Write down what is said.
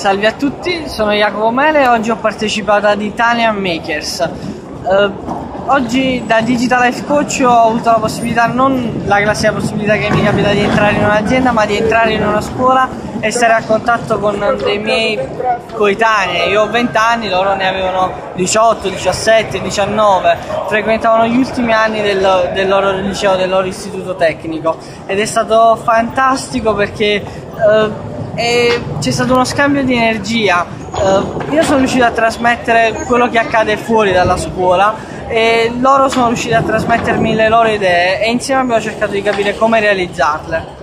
Salve a tutti, sono Jacopo Mele e oggi ho partecipato ad Italian Makers. Oggi da Digital Life Coach ho avuto la possibilità, non la classica possibilità che mi capita di entrare in un'azienda, ma di entrare in una scuola e stare a contatto con dei miei coetanei. Io ho 20 anni, loro ne avevano 18, 17, 19, frequentavano gli ultimi anni del loro liceo, del loro istituto tecnico, ed è stato fantastico perché c'è stato uno scambio di energia. Io sono riuscito a trasmettere quello che accade fuori dalla scuola e loro sono riusciti a trasmettermi le loro idee e insieme abbiamo cercato di capire come realizzarle.